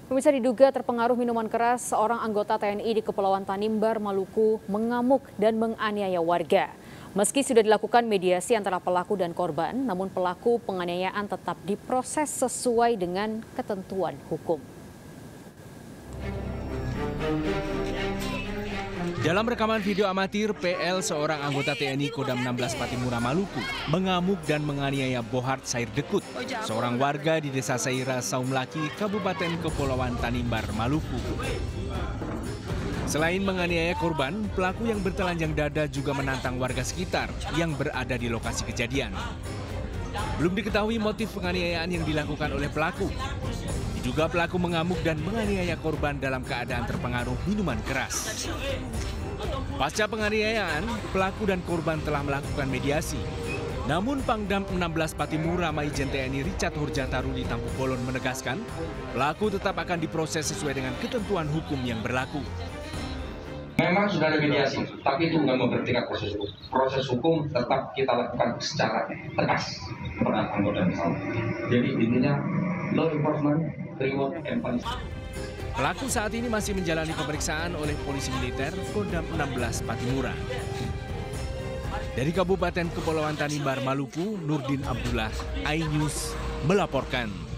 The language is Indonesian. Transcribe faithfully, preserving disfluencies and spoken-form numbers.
Pemirsa, diduga terpengaruh minuman keras, seorang anggota T N I di Kepulauan Tanimbar, Maluku mengamuk dan menganiaya warga. Meski sudah dilakukan mediasi antara pelaku dan korban, namun pelaku penganiayaan tetap diproses sesuai dengan ketentuan hukum. Dalam rekaman video amatir, P L, seorang anggota T N I Kodam enam belas Patimura, Maluku, mengamuk dan menganiaya Bohart Sair Dekut, seorang warga di Desa Saira, Saumlaki, Kabupaten Kepulauan Tanimbar, Maluku. Selain menganiaya korban, pelaku yang bertelanjang dada juga menantang warga sekitar yang berada di lokasi kejadian. Belum diketahui motif penganiayaan yang dilakukan oleh pelaku. Diduga pelaku mengamuk dan menganiaya korban dalam keadaan terpengaruh minuman keras. Pasca penganiayaan, pelaku dan korban telah melakukan mediasi. Namun Pangdam enam belas Patimura Maijen T N I Richard Hurjataruli Tampu Bolon menegaskan, pelaku tetap akan diproses sesuai dengan ketentuan hukum yang berlaku. Memang sudah ada mediasi, tapi itu bukan memberhentikan proses hukum. Proses hukum tetap kita lakukan secara tegas kepada anggota misalnya. Jadi intinya law enforcement, reward and punishment. Pelaku saat ini masih menjalani pemeriksaan oleh polisi militer Kodam enam belas Patimura. Dari Kabupaten Kepulauan Tanimbar, Maluku, Nurdin Abdullah, iNews melaporkan.